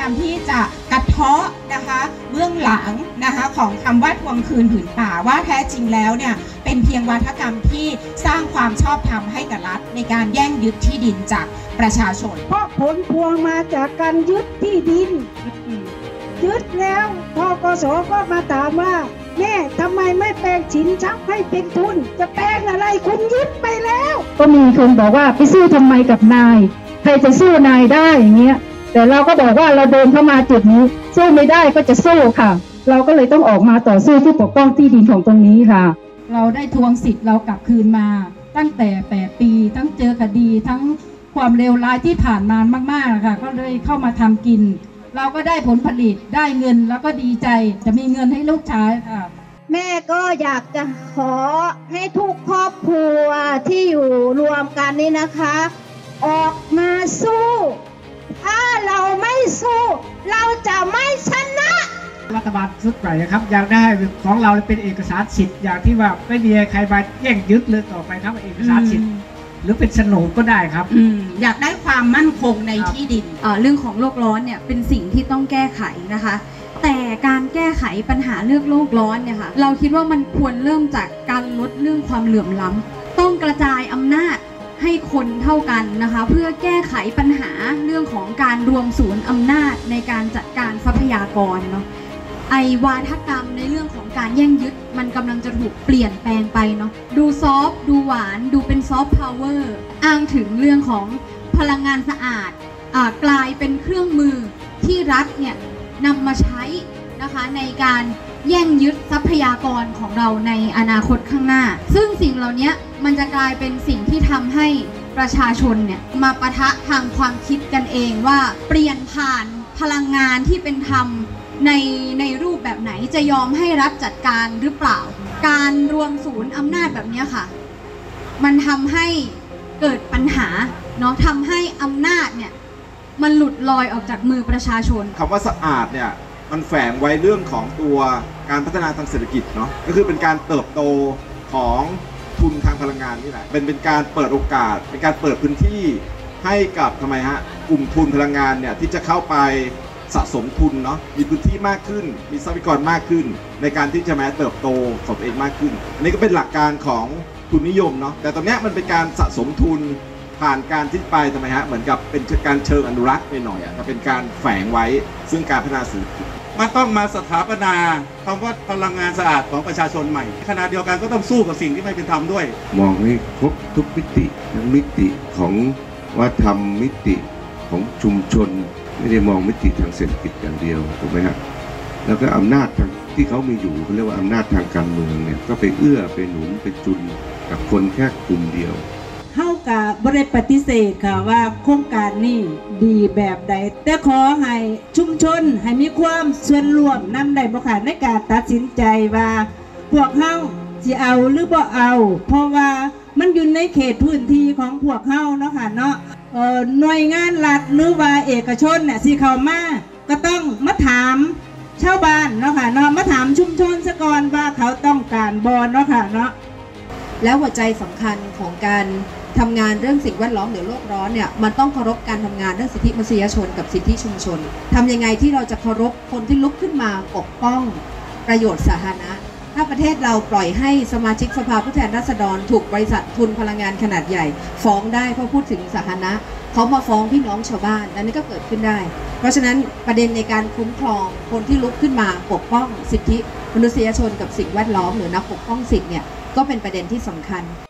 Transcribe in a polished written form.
ามที่จะกระเทาะนะคะเบื้องหลังนะคะของคำว่าทวงคืนผืนป่าว่าแท้จริงแล้วเนี่ยเป็นเพียงวาทกรรมที่สร้างความชอบธรรมให้กับรัฐในการแย่งยึดที่ดินจากประชาชนเพราะผลพวงมาจากการยึดที่ดินยึดแล้วธกส.ก็มาถามว่าแม่ทำไมไม่แปลงสินทรัพย์ให้เป็นทุนจะแปลงอะไรคุณยึดไปแล้วก็มีคนบอกว่าไปสู้ทำไมกับนายใครจะสู้นายได้อย่างเงี้ยแต่เราก็บอกว่าเราเดินเข้ามาจุดนี้สู้ไม่ได้ก็จะสู้ค่ะเราก็เลยต้องออกมาต่อสู้เพื่อปกป้องที่ดินของตรงนี้ค่ะเราได้ทวงสิทธิ์เรากลับคืนมาตั้งแต่8 ปีทั้งเจอคดีทั้งความเลวร้ายที่ผ่านมามากๆค่ะก็เลยเข้ามาทำกินเราก็ได้ผลผลิตได้เงินแล้วก็ดีใจจะมีเงินให้ลูกใช้ค่ะแม่ก็อยากจะขอให้ทุกครอบครัวที่อยู่รวมกันนี่นะคะออกมาสู้ถ้าเราไม่สู้เราจะไม่ชนะรัฐบาลชุดใหม่นะครับอยากได้ของเราเป็นเอกสารสิทธิ์อย่างที่ว่าไม่มีใครมาแย่งยึดเลยต่อไปครับเอกสารสิทธิ์หรือเป็นโฉนดก็ได้ครับอยากได้ความมั่นคงในที่ดินเรื่องของโลกร้อนเนี่ยเป็นสิ่งที่ต้องแก้ไขนะคะแต่การแก้ไขปัญหาเรื่องโลกร้อนเนี่ยค่ะเราคิดว่ามันควรเริ่มจากการลดเรื่องความเหลื่อมล้ำต้องกระจายอำนาจให้คนเท่ากันนะคะเพื่อแก้ไขปัญหาเรื่องของการรวมศูนย์อำนาจในการจัดการทรัพยากรเนาะไอวาทกรรมในเรื่องของการแย่งยึดมันกำลังจะถูกเปลี่ยนแปลงไปเนาะดูซอฟต์ดูหวานดูเป็นซอฟต์พาวเวอร์อ้างถึงเรื่องของพลังงานสะอาดกลายเป็นเครื่องมือที่รัฐเนี่ยนำมาใช้นะคะในการแย่งยึดทรัพยากรของเราในอนาคตข้างหน้าซึ่งสิ่งเหล่านี้มันจะกลายเป็นสิ่งที่ทำให้ประชาชนเนี่ยมาปะทะทางความคิดกันเองว่าเปลี่ยนผ่านพลังงานที่เป็นธรรมในรูปแบบไหนจะยอมให้รัฐจัดการหรือเปล่าการรวมศูนย์อำนาจแบบนี้ค่ะมันทำให้เกิดปัญหาเนาะทำให้อำนาจเนี่ยมันหลุดลอยออกจากมือประชาชนคำว่าสะอาดเนี่ยมันแฝงไว้เรื่องของตัวการพัฒนาทางเศรษฐกิจเนาะก็คือเป็นการเติบโตของทุนทางพลังงานนี่แหละเป็นการเปิดโอกาสเป็นการเปิดพื้นที่ให้กับทำไมฮะกลุ่มทุนพลังงานเนี่ยที่จะเข้าไปสะสมทุนเนาะมีพื้นที่มากขึ้นมีทรัพยากรมากขึ้นในการที่จะมาเติบโตของตัวเองมากขึ้นอันนี้ก็เป็นหลักการของทุนนิยมเนาะแต่ตอนนี้มันเป็นการสะสมทุนผ่านการที่ไปทำไมฮะเหมือนกับเป็นการเชิงอนุรักษ์ไปหน่อยแต่เป็นการแฝงไว้ซึ่งการพัฒนาเศรษฐกิจมันต้องมาสถาปนาคำว่าพลังงานสะอาดของประชาชนใหม่ขณะเดียวกันก็ต้องสู้กับสิ่งที่ไม่เป็นธรรมด้วยมองให้ครบทุกมิติทั้งมิติของวัฒนธรรมมิติของชุมชนไม่ได้มองมิติทางเศรษฐกิจอย่างเดียวถูกไหมครับแล้วก็อำนาจทางที่เขามีอยู่เขาเรียกว่าอำนาจทางการเมืองเนี่ยก็ไปเอื้อไปหนุนไปจุนกับคนแค่กลุ่มเดียวเฮากับบริปฏิเสธค่ะว่าโครงการนี้ดีแบบใดแต่ขอให้ชุมชนให้มีความส่วนร่วมนำได้บ่ค่ะในการตัดสินใจว่าพวกเฮาสิเอาหรือบ่เอาเพราะว่ามันอยู่ในเขตพื้นที่ของพวกเฮาเนาะค่ะเนาะหน่วยงานรัฐหรือว่าเอกชนเนี่ยสิเข้ามาก็ต้องมาถามชาวบ้านเนาะค่ะเนาะมาถามชุมชนซะก่อนว่าเขาต้องการบ่เนาะค่ะเนาะแล้วหัวใจสำคัญของการทำงานเรื่องสิ่งแวดล้อมหรือโลกร้อนเนี่ยมันต้องเคารพการทำงานเรื่องสิทธิมนุษยชนกับสิทธิชุมชนทำยังไงที่เราจะเคารพคนที่ลุกขึ้นมาปกป้องประโยชน์สาธารณะถ้าประเทศเราปล่อยให้สมาชิกสภาผู้แทนราษฎรถูกบริษัททุนพลังงานขนาดใหญ่ฟ้องได้เพราะพูดถึงสาธารณะเขามาฟ้องพี่น้องชาวบ้านอันนี้ก็เกิดขึ้นได้เพราะฉะนั้นประเด็นในการคุ้มครองคนที่ลุกขึ้นมาปกป้องสิทธิมนุษยชนกับสิ่งแวดล้อมหรือนักปกป้องสิทธิ์เนี่ยก็เป็นประเด็นที่สำคัญ